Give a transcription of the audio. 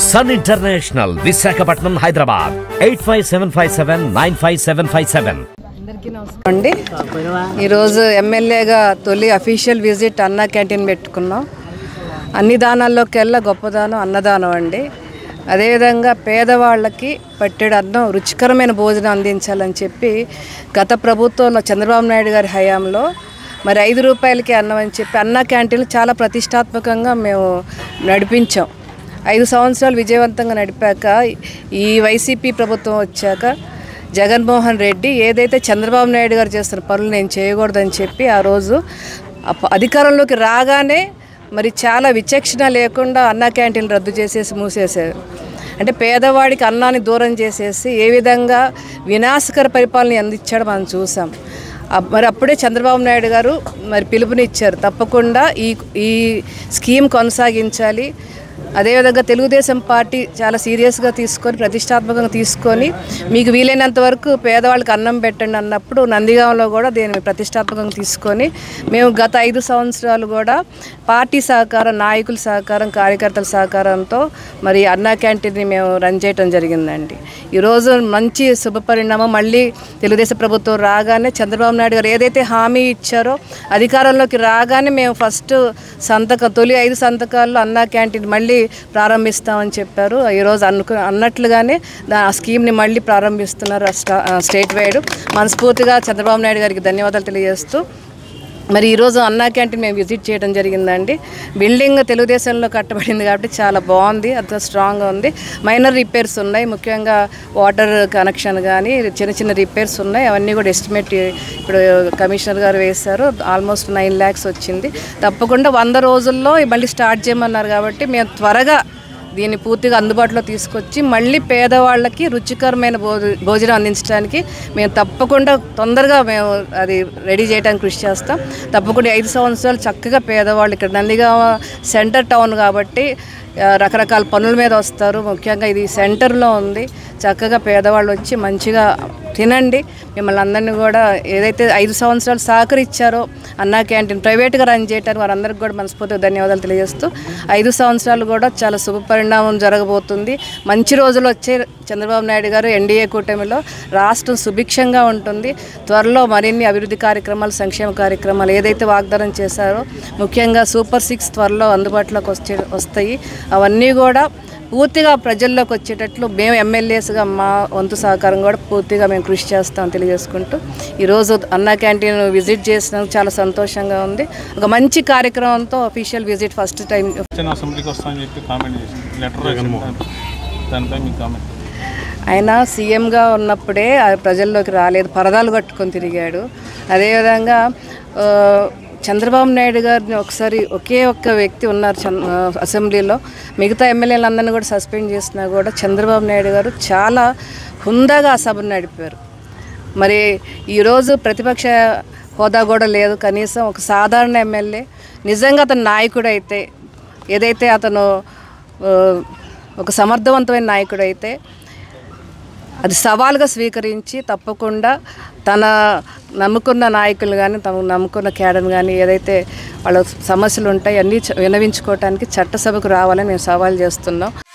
Sun international Visakhapatnam Hyderabad 8575795757. అందరికీ నమస్కారం అండి. ఈరోజు ఎమ్మెల్యేగా తొలి అఫీషియల్ విజిట్ అన్నా క్యాంటీన్ పెట్టుకున్నాం. అన్ని దానాల్లోకెల్లా గొప్ప దానం అన్నదానం అండి. అదేవిధంగా పేదవాళ్ళకి పట్టెడు అన్నం రుచికరమైన భోజనం అందించాలని చెప్పి గత ప్రభుత్వంలో చంద్రబాబు నాయుడు గారి హయాంలో మరి 5 రూపాయలకి అన్నం అని చెప్పి అన్నా క్యాంటీన్లు చాలా ప్రతిష్టాత్మకంగా మేము నడిపించాం. 5 సంవత్సరాలు విజయవంతంగా నడిపాక ఈ వైసీపీ ప్రభుత్వం వచ్చాక జగన్మోహన్ రెడ్డి ఏదైతే చంద్రబాబు నాయుడు గారు చేస్తున్న పనులు నేను చేయకూడదని చెప్పి ఆ రోజు అధికారంలోకి రాగానే మరి చాలా విచక్షణ లేకుండా అన్నా క్యాంటీన్లు రద్దు చేసేసి మూసేశారు. అంటే పేదవాడికి అన్నాన్ని దూరం చేసేసి ఏ విధంగా వినాశకర పరిపాలన అందించాడో మనం చూసాం. మరి అప్పుడే చంద్రబాబు నాయుడు గారు మరి పిలుపునిచ్చారు, తప్పకుండా ఈ స్కీమ్ కొనసాగించాలి. అదేవిధంగా తెలుగుదేశం పార్టీ చాలా సీరియస్గా తీసుకొని ప్రతిష్టాత్మకంగా తీసుకొని మీకు వీలైనంత వరకు పేదవాళ్ళకి అన్నం పెట్టండి అన్నప్పుడు నందిగాంలో కూడా దీన్ని ప్రతిష్టాత్మకంగా తీసుకొని మేము గత 5 సంవత్సరాలు కూడా పార్టీ సహకారం, నాయకుల సహకారం, కార్యకర్తల సహకారంతో మరి అన్నా క్యాంటీన్ని మేము రన్ చేయడం జరిగిందండి. ఈరోజు మంచి శుభ పరిణామం. మళ్ళీ తెలుగుదేశం ప్రభుత్వం రాగానే చంద్రబాబు నాయుడు గారు ఏదైతే హామీ ఇచ్చారో అధికారంలోకి రాగానే మేము ఫస్ట్ తొలి 5 సంతకాల్లో అన్నా క్యాంటీన్ మళ్ళీ ప్రారంభిస్తామని చెప్పారు. ఈరోజు అన్నట్లుగానే ఆ స్కీమ్ని మళ్ళీ ప్రారంభిస్తున్నారు స్టేట్ వైడ్. మనస్ఫూర్తిగా చంద్రబాబు నాయుడు గారికి ధన్యవాదాలు తెలియజేస్తూ మరి ఈరోజు అన్నా క్యాంటీన్ మేము విజిట్ చేయడం జరిగిందండి. బిల్డింగ్ తెలుగుదేశంలో కట్టబడింది కాబట్టి చాలా బాగుంది, అంత స్ట్రాంగ్గా ఉంది. మైనర్ రిపేర్స్ ఉన్నాయి, ముఖ్యంగా వాటర్ కనెక్షన్ కానీ చిన్న చిన్న రిపేర్స్ ఉన్నాయి. అవన్నీ కూడా ఎస్టిమేట్ ఇప్పుడు కమిషనర్ గారు వేశారు. ఆల్మోస్ట్ 9 lakhs వచ్చింది. తప్పకుండా 100 రోజుల్లో మళ్ళీ స్టార్ట్ చేయమన్నారు కాబట్టి మేము త్వరగా దీన్ని పూర్తిగా అందుబాటులో తీసుకొచ్చి మళ్ళీ పేదవాళ్ళకి రుచికరమైన భోజనం అందించడానికి మేము తప్పకుండా తొందరగా మేము అది రెడీ చేయడానికి కృషి చేస్తాం. తప్పకుండా 5 సంవత్సరాలు చక్కగా పేదవాళ్ళు ఇక్కడ నందిగామ సెంటర్ టౌన్ కాబట్టి రకరకాల పనుల మీద వస్తారు. ముఖ్యంగా ఇది సెంటర్లో ఉంది. చక్కగా పేదవాళ్ళు వచ్చి మంచిగా తినండి. మిమ్మల్ని అందరినీ కూడా ఏదైతే 5 సంవత్సరాలు సహకరించారో అన్నా క్యాంటీన్ ప్రైవేట్గా రన్ చేయడానికి వారందరికీ కూడా మనస్ఫూర్తిగా ధన్యవాదాలు తెలియజేస్తూ 5 సంవత్సరాలు కూడా చాలా శుభ పరిణామం జరగబోతుంది. మంచి రోజులు వచ్చే చంద్రబాబు నాయుడు గారు ఎన్డీఏ కూటమిలో రాష్ట్రం సుభిక్షంగా ఉంటుంది. త్వరలో మరిన్ని అభివృద్ధి కార్యక్రమాలు, సంక్షేమ కార్యక్రమాలు ఏదైతే వాగ్దానం చేశారో ముఖ్యంగా సూపర్ 6 త్వరలో అందుబాటులోకి వస్తాయి. అవన్నీ కూడా పూర్తిగా ప్రజల్లోకి వచ్చేటట్లు మేము ఎమ్మెల్యేస్గా మా వంతు సహకారం కూడా పూర్తిగా మేము కృషి చేస్తామని తెలియజేసుకుంటూ ఈరోజు అన్నా క్యాంటీన్ విజిట్ చేసినందుకు చాలా సంతోషంగా ఉంది. ఒక మంచి కార్యక్రమంతో అఫీషియల్ విజిట్ ఫస్ట్ టైం. ఆయన సీఎంగా ఉన్నప్పుడే ప్రజల్లోకి రాలేదు, పరదాలు కట్టుకొని తిరిగాడు. అదేవిధంగా చంద్రబాబు నాయుడు గారిని ఒకసారి ఒకే ఒక్క వ్యక్తి ఉన్నారు అసెంబ్లీలో, మిగతా ఎమ్మెల్యేలందరినీ కూడా సస్పెండ్ చేసినా కూడా చంద్రబాబు నాయుడు గారు చాలా హుందాగా ఆ సభను నడిపారు. మరి ఈరోజు ప్రతిపక్ష హోదా కూడా లేదు, కనీసం ఒక సాధారణ ఎమ్మెల్యే నిజంగా అతను నాయకుడైతే, ఏదైతే అతను ఒక సమర్థవంతమైన నాయకుడైతే అది సవాల్గా స్వీకరించి తప్పకుండా తన నమ్ముకున్న నాయకులు కానీ తమ నమ్ముకున్న క్యాడర్ కానీ ఏదైతే వాళ్ళ సమస్యలు ఉంటాయి అన్నీ విన్నవించుకోవటానికి చట్టసభకు రావాలని మేము సవాల్ చేస్తున్నాం.